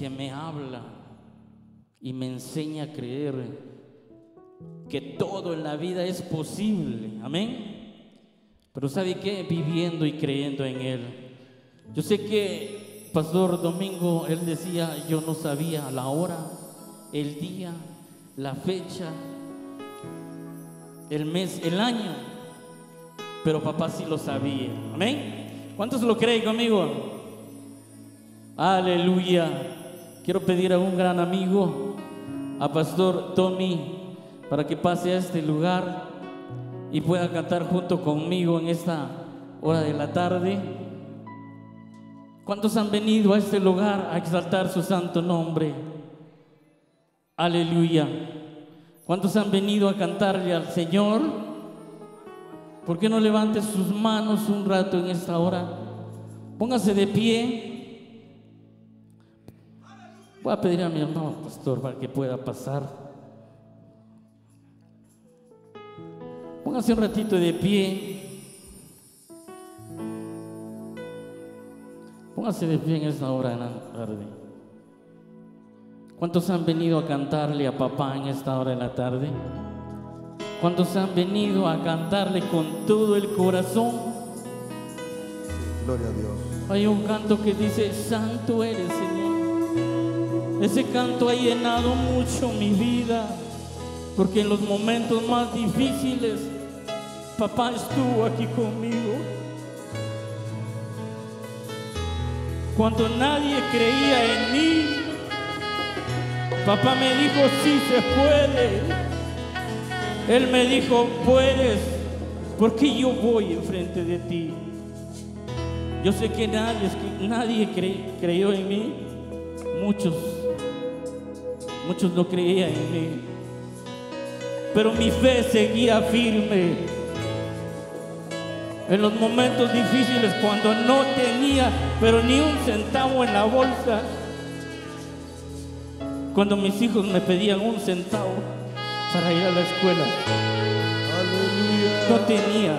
que me habla y me enseña a creer que todo en la vida es posible, amén. Pero ¿sabe qué? Viviendo y creyendo en Él. Yo sé que Pastor Domingo, él decía, yo no sabía la hora, el día, la fecha, el mes, el año, pero papá sí lo sabía, amén. ¿Cuántos lo creen conmigo? Aleluya. Quiero pedir a un gran amigo, a Pastor Tommy, para que pase a este lugar y pueda cantar junto conmigo en esta hora de la tarde. ¿Cuántos han venido a este lugar a exaltar su santo nombre? Aleluya. ¿Cuántos han venido a cantarle al Señor? ¿Por qué no levante sus manos un rato en esta hora? Póngase de pie. Voy a pedir a mi hermano pastor para que pueda pasar. Póngase un ratito de pie. Póngase de pie en esta hora de la tarde. ¿Cuántos han venido a cantarle a papá en esta hora de la tarde? ¿Cuántos han venido a cantarle con todo el corazón? Gloria a Dios. Hay un canto que dice, santo eres, Señor. Ese canto ha llenado mucho mi vida, porque en los momentos más difíciles, papá estuvo aquí conmigo. Cuando nadie creía en mí, papá me dijo, sí se puede. Él me dijo, puedes, porque yo voy enfrente de ti. Yo sé que nadie creyó en mí. Muchos no creían en mí. Pero mi fe seguía firme. En los momentos difíciles, cuando no tenía, pero ni un centavo en la bolsa. Cuando mis hijos me pedían un centavo para ir a la escuela, no tenía.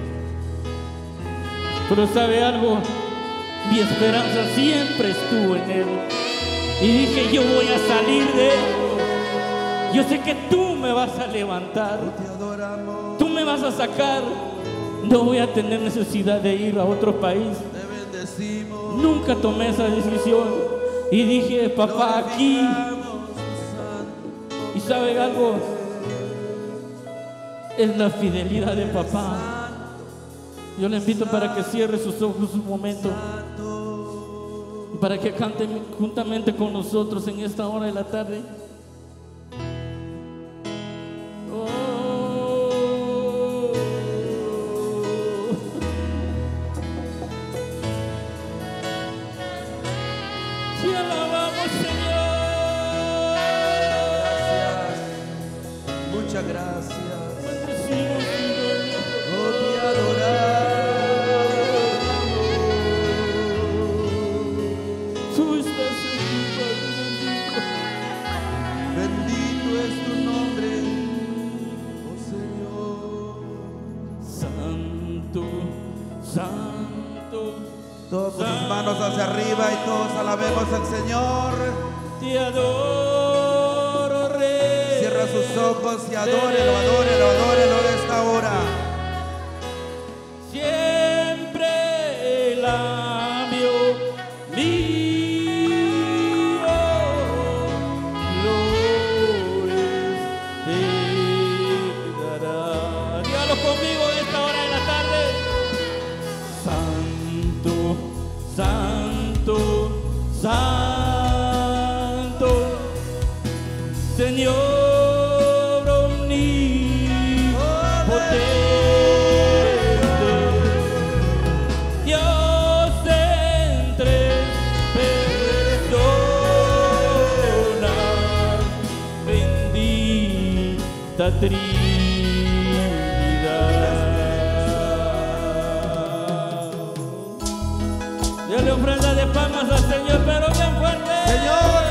Pero ¿sabe algo? Mi esperanza siempre estuvo en Él. Y dije, yo voy a salir de esto. Yo sé que tú me vas a levantar. Tú me vas a sacar. No voy a tener necesidad de ir a otro país. Nunca tomé esa decisión. Y dije, papá, aquí. ¿Y sabe algo? Es la fidelidad de papá. Yo le invito para que cierre sus ojos un momento y para que cante juntamente con nosotros en esta hora de la tarde. Te alabamos, Señor. Gracias. Muchas gracias. Bendecimos tu nombre. Oh, te adoramos. Tú estás aquí, Padre bendito. Bendito es tu nombre, oh Señor. Santo, santo. Todos con sus manos hacia arriba y todos alabemos al Señor. Te adoro, Rey. Cierra sus ojos y adórelo, adórelo, adórelo de esta hora. Siempre labio mío, flores te dará. Dígalo conmigo en esta hora de la tarde. Santo, santo, santo, Señor. Trinidad. Dale ofrenda de palmas al Señor, pero bien fuerte. Señor.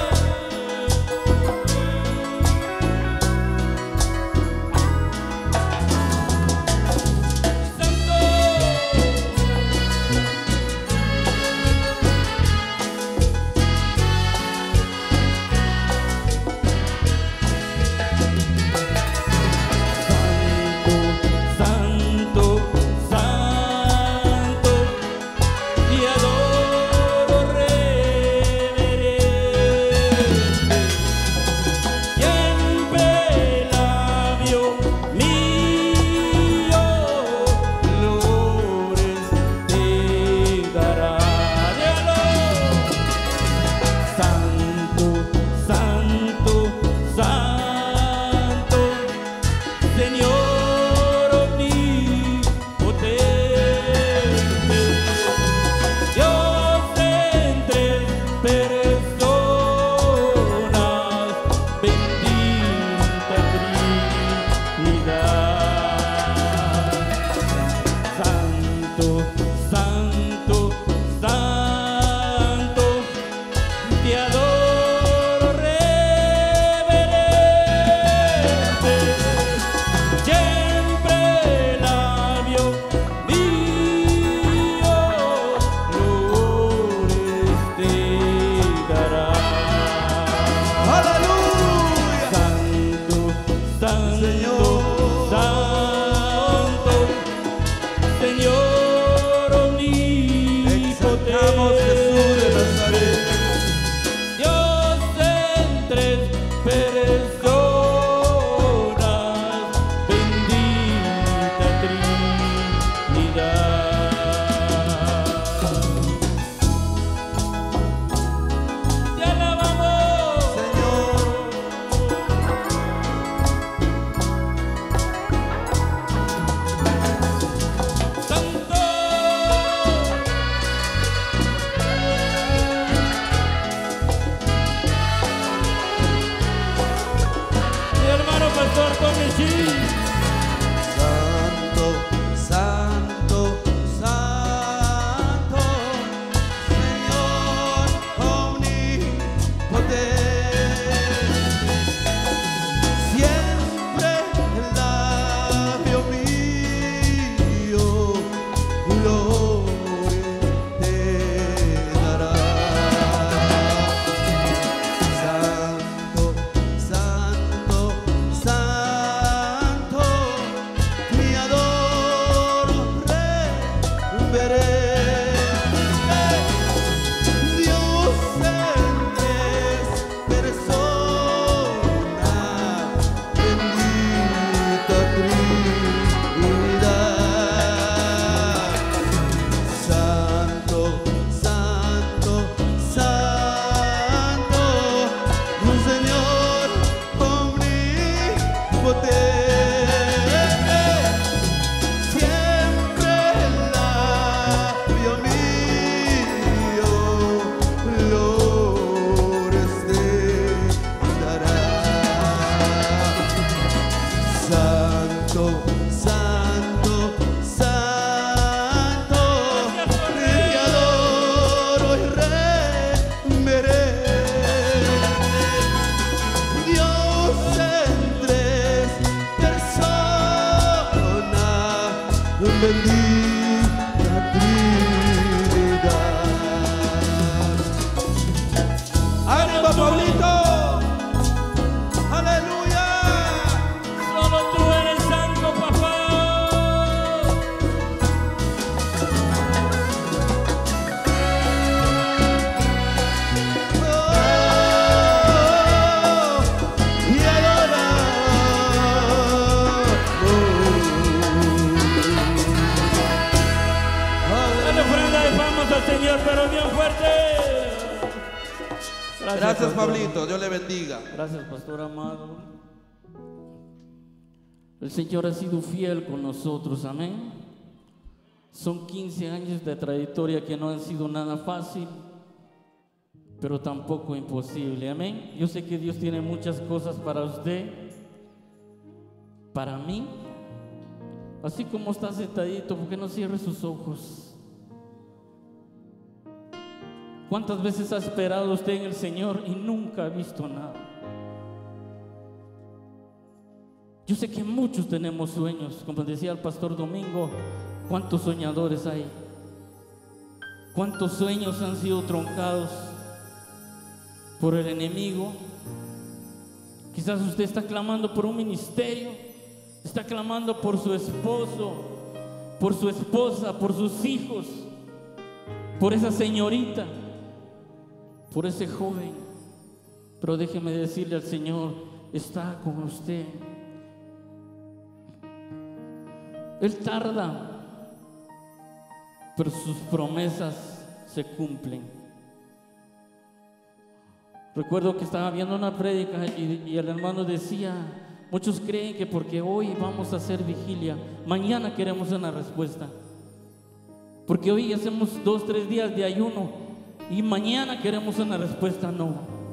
Gracias, pastor. Pablito. Dios le bendiga. Gracias, pastor amado. El Señor ha sido fiel con nosotros, amén. Son 15 años de trayectoria que no han sido nada fácil, pero tampoco imposible, amén. Yo sé que Dios tiene muchas cosas para usted, para mí. Así como está sentadito, ¿por qué no cierre sus ojos? ¿Cuántas veces ha esperado usted en el Señor y nunca ha visto nada? Yo sé que muchos tenemos sueños, como decía el pastor Domingo. ¿Cuántos soñadores hay? ¿Cuántos sueños han sido truncados por el enemigo? Quizás usted está clamando por un ministerio, está clamando por su esposo, por su esposa, por sus hijos, por esa señorita, por ese joven. Pero déjeme decirle al Señor, está con usted. Él tarda, pero sus promesas se cumplen. Recuerdo que estaba viendo una prédica y el hermano decía: muchos creen que porque hoy vamos a hacer vigilia, mañana queremos una respuesta. Porque hoy hacemos 2 o 3 días de ayuno y mañana queremos una respuesta. No.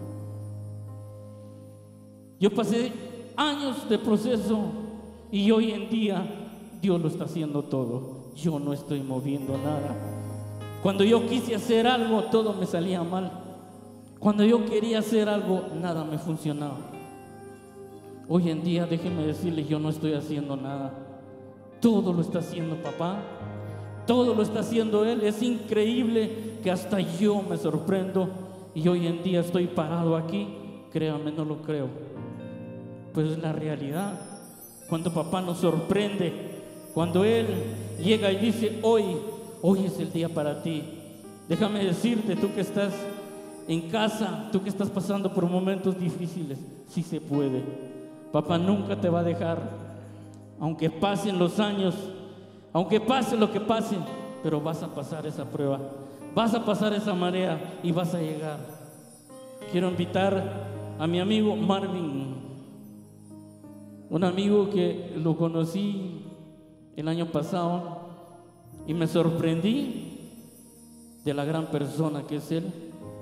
Yo pasé años de proceso y hoy en día Dios lo está haciendo todo. Yo no estoy moviendo nada. Cuando yo quise hacer algo, todo me salía mal. Cuando yo quería hacer algo, nada me funcionaba. Hoy en día, déjeme decirle, yo no estoy haciendo nada. Todo lo está haciendo papá. Todo lo está haciendo Él. Es increíble que hasta yo me sorprendo. Y hoy en día estoy parado aquí. Créame, no lo creo. Pues es la realidad. Cuando papá nos sorprende, cuando Él llega y dice: hoy es el día para ti. Déjame decirte, tú que estás en casa, tú que estás pasando por momentos difíciles, sí se puede. Papá nunca te va a dejar, aunque pasen los años, aunque pase lo que pase, pero vas a pasar esa prueba, vas a pasar esa marea y vas a llegar. Quiero invitar a mi amigo Marvin, un amigo que lo conocí el año pasado y me sorprendí de la gran persona que es él.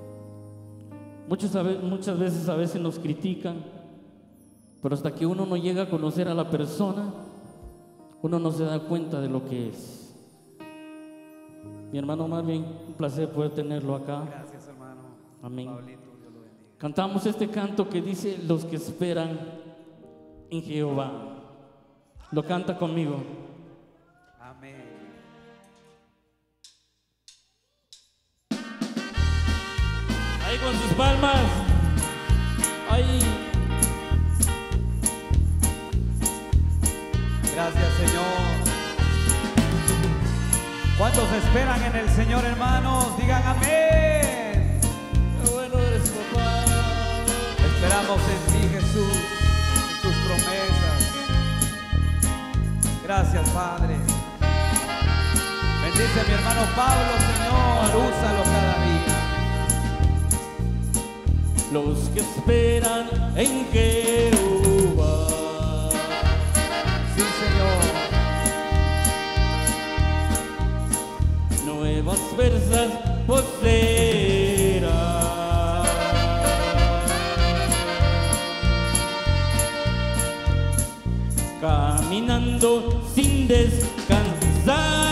Muchas veces nos critican, pero hasta que uno no llega a conocer a la persona, uno no se da cuenta de lo que es. Mi hermano Marvin, un placer poder tenerlo acá. Gracias, hermano. Amén. Pablito, Dios lo bendiga. Cantamos este canto que dice: los que esperan en Jehová. Lo canta conmigo. Amén. Ahí con sus palmas. Ahí. Gracias, Señor. ¿Cuántos esperan en el Señor, hermanos? Digan amén. Qué bueno eres, papá. Esperamos en ti, Jesús, en tus promesas. Gracias, Padre. Bendice a mi hermano Pablo, Señor. Úsalo cada día. Los que esperan en Jehová. Sí, Señor. Nuevas fuerzas poseerán. Caminando sin descansar.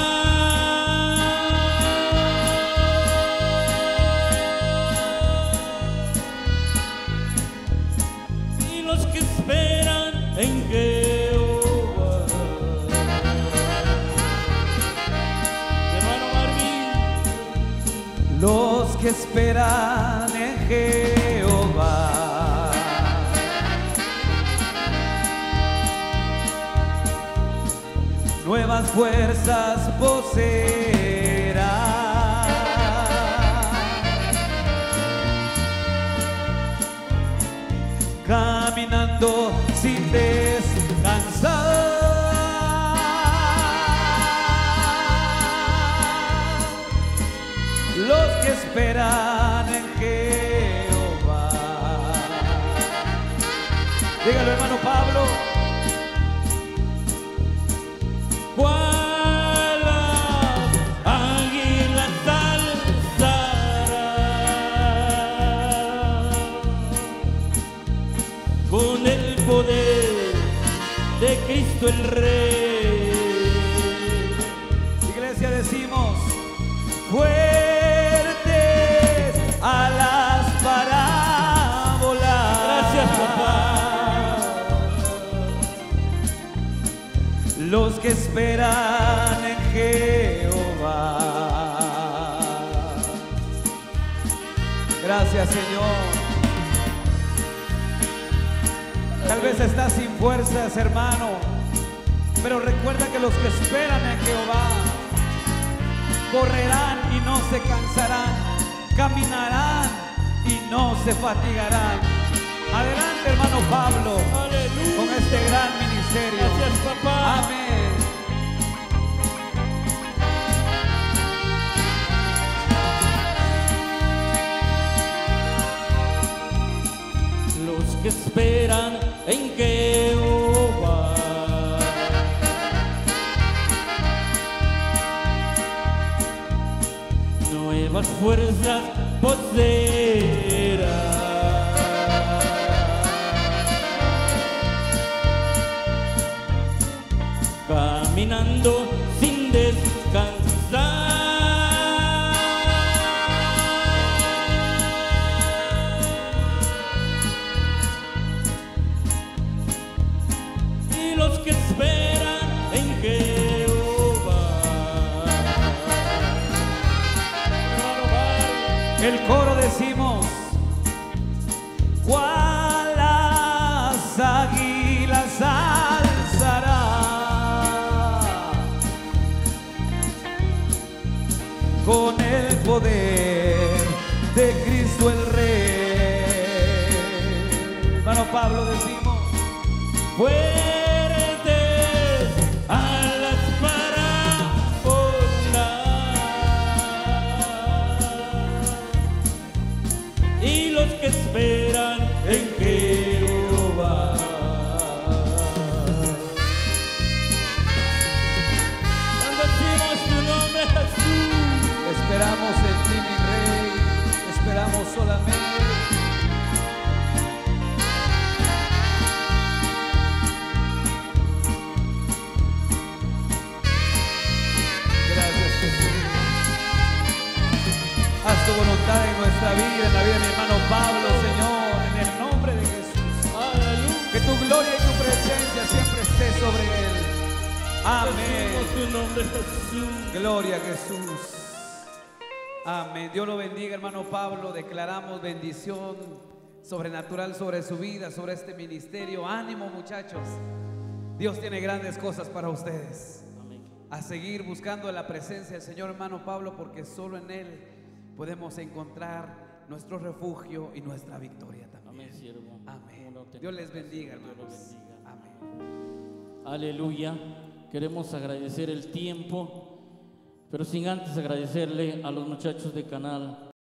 Y los que esperan en Jehová. Hermano Marvin. Los que esperan en Jehová. Nuevas fuerzas poseerán. Caminando sin descansar. Los que esperan en Jehová. Cristo el Rey. Iglesia, decimos: fuertes alas para volar. Gracias, papá. Los que esperan en Jehová. Gracias, Señor. Tal vez estás sin fuerzas, hermano, pero recuerda que los que esperan en Jehová correrán y no se cansarán, caminarán y no se fatigarán. Adelante, hermano Pablo. Aleluya. Con este gran ministerio. Gracias, papá. Amén. Los que esperan en Jehová nuevas fuerzas poseerán. Caminando sin descansar. Y los que esperan en Jehová. El coro decimos: cual las águilas alzará con el poder de Cristo el Rey. Hermano Pablo, decimos: Fuertes alas para volar. Y los que esperan en Jehová. Bendecimos tu nombre, Jesús. esperamos en ti, mi Rey, esperamos solamente. Gracias, Jesús. Haz tu voluntad en nuestra vida, en la vida de mi hermano Pablo, Señor, en el nombre de Jesús. Aleluya. Que tu gloria y tu presencia siempre esté sobre él. Amén. Bendecimos tu nombre, Jesús. Gloria a Jesús. Amén. Dios lo bendiga, hermano Pablo. Declaramos bendición sobrenatural sobre su vida, sobre este ministerio. Ánimo, muchachos. Dios tiene grandes cosas para ustedes. Amén. A seguir buscando la presencia del Señor, hermano Pablo, porque solo en Él podemos encontrar nuestro refugio y nuestra victoria también. Amén, siervo. Amén. No te Dios les bendiga, Dios los hermanos. bendiga. Amén. Aleluya. Queremos agradecer el tiempo, pero sin antes agradecerle a los muchachos de Canal